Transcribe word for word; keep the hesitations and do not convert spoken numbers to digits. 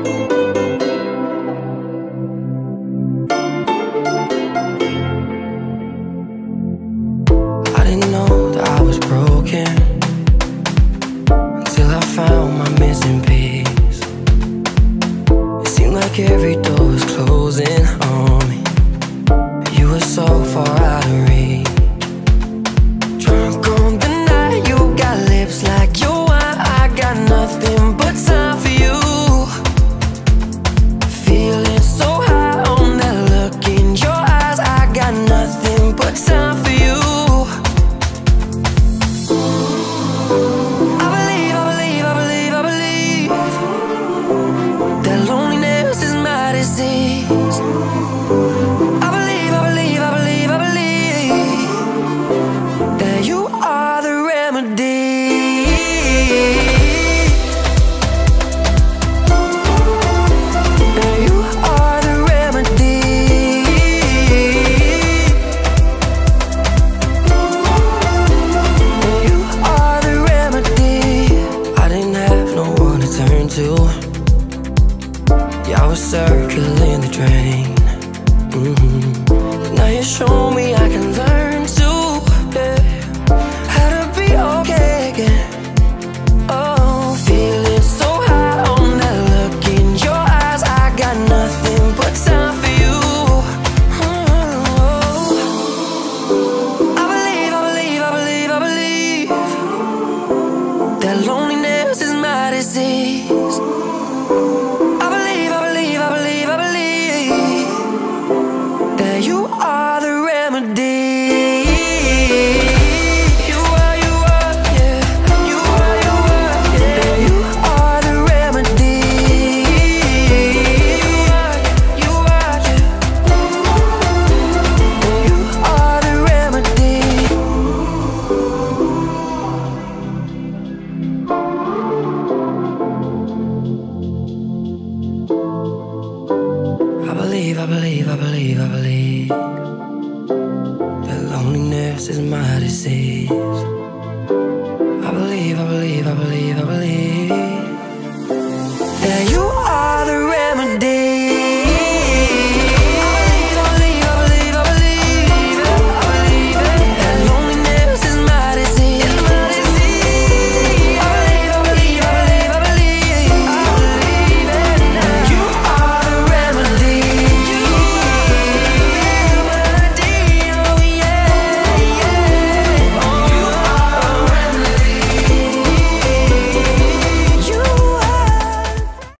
I didn't know that I was broken until I found my missing piece. It seemed like every door was closing on me. You were so far out of reach. Drunk on the night, you got lips like your wine. I got nothing but time for you. Feeling so high on that look in your eyes. I got nothing but time for you. I believe, I believe, I believe, I believe that loneliness is my disease. I believe, I believe, I believe, I believe that you are the remedy. That you are the remedy. That you are the remedy. I didn't have no one to turn to. Yeah, I was circling the drain. Mm-hmm. Now you show me I can learn to, yeah, how to be okay again. Oh, feeling so high on that look in your eyes. I got nothing but time for you. Oh, I believe, I believe, I believe, I believe that loneliness is my disease. I believe, I believe, I believe, I believe that you are the remedy. You are, you are, yeah. You are, you are, yeah. That you are the remedy. You are, you are, yeah. That you are the remedy. I believe, I believe, I believe, I believe that loneliness is my disease. I believe, I believe, I believe, I believe that you